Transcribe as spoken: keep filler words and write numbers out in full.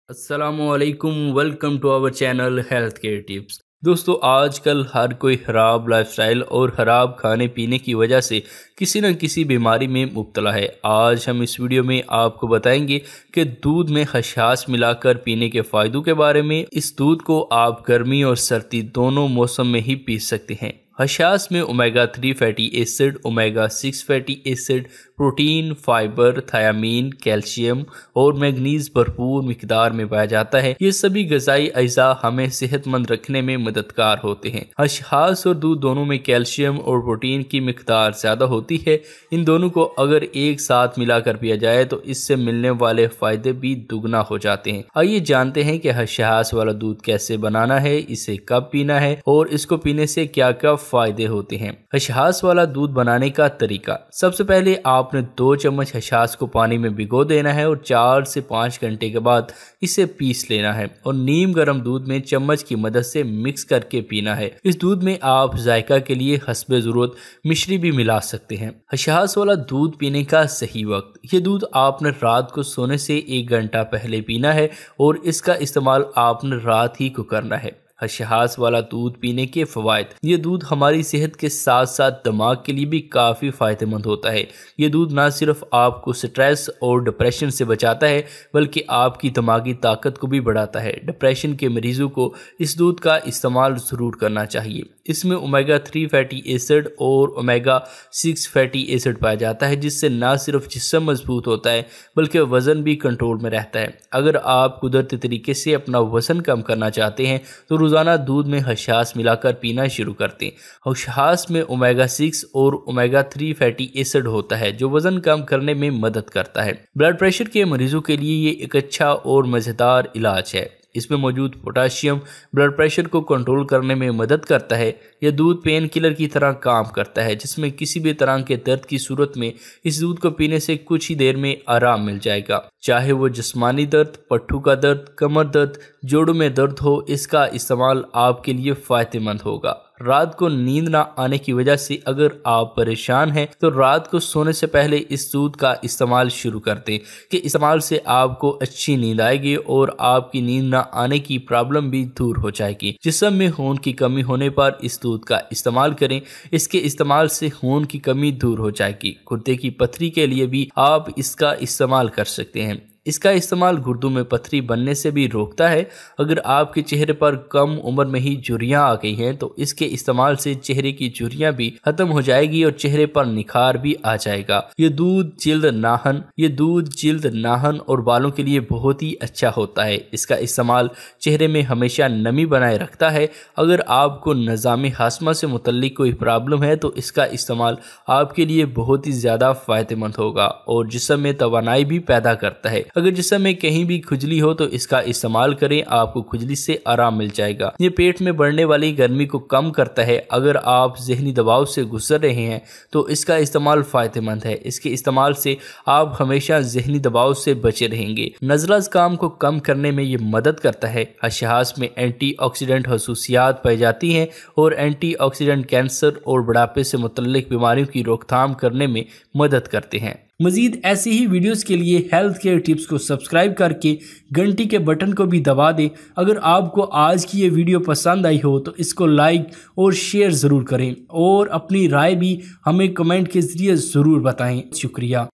अस्सलामुअलैकुम, welcome to our channel health care tips. दोस्तों, आजकल हर कोई ख़राब लाइफस्टाइल और ख़राब खाने पीने की वजह से किसी न किसी बीमारी में मुब्तला है। आज हम इस वीडियो में आपको बताएंगे कि दूध में खशास मिलाकर पीने के फ़ायदों के बारे में। इस दूध को आप गर्मी और सर्दी दोनों मौसम में ही पी सकते हैं। खशास में omega three fatty acid, omega six fatty acid, protein, fibre, thiamine, calcium और मैग्नीज भरपूर मिकदार में पाया जाता है। ये सभी ग़िज़ाई अज्जा हमें सेहतमंद रखने में मददगार होते हैं। खशास और दूध दोनों में कैल्शियम और प्रोटीन की मिकदार ज़्यादा होती है। इन दोनों को अगर एक साथ मिलाकर पिया जाए तो इससे मिलने वाले फ़ायदे भी दुगना हो जाते हैं। आइए जानते हैं कि खशास वाला दूध कैसे बनाना है, इसे कब पीना है और इसको पीने से क्या क्या फ़ायदे होते हैं। खशास वाला दूध बनाने का तरीका। सबसे पहले आपने दो चम्मच खशास को पानी में भिगो देना है और चार से पाँच घंटे के बाद इसे पीस लेना है और नीम गर्म दूध में चम्मच की मदद से मिक्स करके पीना है। इस दूध में आप जायका के लिए हस्बे ज़रूरत मिश्री भी मिला सकते हैं। खशास वाला दूध पीने का सही वक्त। ये दूध आपने रात को सोने से एक घंटा पहले पीना है और इसका इस्तेमाल आपने रात ही को करना है। खशास वाला दूध पीने के फ़वाइद। ये दूध हमारी सेहत के साथ साथ दिमाग के लिए भी काफ़ी फ़ायदेमंद होता है। ये दूध ना सिर्फ आपको स्ट्रेस और डिप्रेशन से बचाता है बल्कि आपकी दिमागी ताकत को भी बढ़ाता है। डिप्रेशन के मरीजों को इस दूध का इस्तेमाल ज़रूर करना चाहिए। इसमें ओमेगा थ्री फैटी एसिड और ओमेगा सिक्स फैटी एसिड पाया जाता है, जिससे ना सिर्फ जिस्म मजबूत होता है बल्कि वज़न भी कंट्रोल में रहता है। अगर आप कुदरती तरीके से अपना वज़न कम करना चाहते हैं तो रोज़ाना दूध में खशास मिलाकर पीना शुरू करते हैं। खशास में ओमेगा सिक्स और ओमेगा थ्री फैटी एसिड होता है जो वज़न कम करने में मदद करता है। ब्लड प्रेशर के मरीजों के लिए ये एक अच्छा और मज़ेदार इलाज है। इसमें मौजूद पोटाशियम ब्लड प्रेशर को कंट्रोल करने में मदद करता है। यह दूध पेन किलर की तरह काम करता है, जिसमें किसी भी तरह के दर्द की सूरत में इस दूध को पीने से कुछ ही देर में आराम मिल जाएगा। चाहे वो जिस्मानी दर्द, पट्ठू का दर्द, कमर दर्द, जोड़ों में दर्द हो, इसका इस्तेमाल आपके लिए फ़ायदेमंद होगा। रात को नींद ना आने की वजह से अगर आप परेशान हैं तो रात को सोने से पहले इस दूध का इस्तेमाल शुरू कर दें कि इस्तेमाल से आपको अच्छी नींद आएगी और आपकी नींद ना आने की प्रॉब्लम भी दूर हो जाएगी। जिस्म में खून की कमी होने पर इस दूध का इस्तेमाल करें। इसके इस्तेमाल से खून की कमी दूर हो जाएगी। गुर्दे की पथरी के लिए भी आप इसका इस्तेमाल कर सकते हैं। इसका इस्तेमाल गुर्दों में पथरी बनने से भी रोकता है। अगर आपके चेहरे पर कम उम्र में ही झुर्रियां आ गई हैं तो इसके इस्तेमाल से चेहरे की झुर्रियां भी खत्म हो जाएगी और चेहरे पर निखार भी आ जाएगा। ये दूध जिल्द नाहन ये दूध जिल्द नाहन और बालों के लिए बहुत ही अच्छा होता है। इसका इस्तेमाल चेहरे में हमेशा नमी बनाए रखता है। अगर आपको निज़ाम हाशमा से मुतल्लिक कोई प्रॉब्लम है तो इसका इस्तेमाल आपके लिए बहुत ही ज़्यादा फ़ायदेमंद होगा और जिस्म में तवानाई भी पैदा करता है। अगर जिस्म में कहीं भी खुजली हो तो इसका इस्तेमाल करें, आपको खुजली से आराम मिल जाएगा। ये पेट में बढ़ने वाली गर्मी को कम करता है। अगर आप जहनी दबाव से गुजर रहे हैं तो इसका इस्तेमाल फ़ायदेमंद है। इसके इस्तेमाल से आप हमेशा जहनी दबाव से बचे रहेंगे। नज़ला ज़ुकाम को कम करने में ये मदद करता है। खशास में एंटीऑक्सीडेंट खसूसियात पाई जाती हैं और एंटीऑक्सीडेंट कैंसर और बुढ़ापे से मुतल्लिक बीमारियों की रोकथाम करने में मदद करते हैं। मज़ीद ऐसे ही वीडियोस के लिए हेल्थ केयर टिप्स को सब्सक्राइब करके घंटी के बटन को भी दबा दें। अगर आपको आज की ये वीडियो पसंद आई हो तो इसको लाइक और शेयर ज़रूर करें और अपनी राय भी हमें कमेंट के ज़रिए ज़रूर बताएं। शुक्रिया।